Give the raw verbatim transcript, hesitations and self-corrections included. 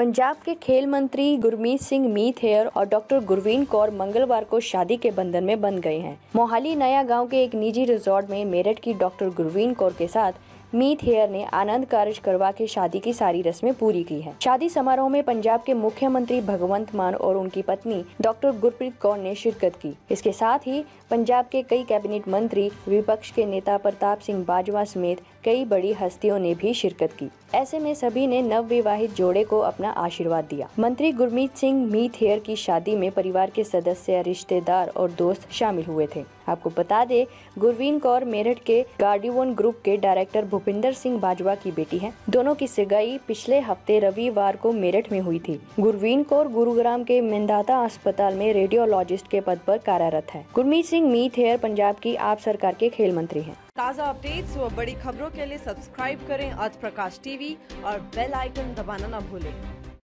पंजाब के खेल मंत्री गुरमीत सिंह मीत हेयर और डॉक्टर गुरवीन कौर मंगलवार को शादी के बंधन में बंध गए हैं। मोहाली नया गांव के एक निजी रिजॉर्ट में मेरठ की डॉक्टर गुरवीन कौर के साथ मीत हेयर ने आनंद कारज करवा के शादी की सारी रस्में पूरी की हैं। शादी समारोह में पंजाब के मुख्यमंत्री भगवंत मान और उनकी पत्नी डॉक्टर गुरप्रीत कौर ने शिरकत की। इसके साथ ही पंजाब के कई कैबिनेट मंत्री, विपक्ष के नेता प्रताप सिंह बाजवा समेत कई बड़ी हस्तियों ने भी शिरकत की। ऐसे में सभी ने नव विवाहित जोड़े को अपना आशीर्वाद दिया। मंत्री गुरमीत सिंह मीत हेयर की शादी में परिवार के सदस्य, रिश्तेदार और दोस्त शामिल हुए थे। आपको बता दें, गुरवीन कौर मेरठ के गार्डियन ग्रुप के डायरेक्टर भूपिंदर सिंह बाजवा की बेटी है। दोनों की सगाई पिछले हफ्ते रविवार को मेरठ में हुई थी। गुरवीन कौर गुरुग्राम के मेंदाता अस्पताल में रेडियोलॉजिस्ट के पद पर कार्यरत है। गुरमीत सिंह मीत हेयर पंजाब की आप सरकार के खेल मंत्री हैं। ताज़ा अपडेट्स व बड़ी खबरों के लिए सब्सक्राइब करें आज प्रकाश टीवी और बेल आइकन दबाना न भूलें।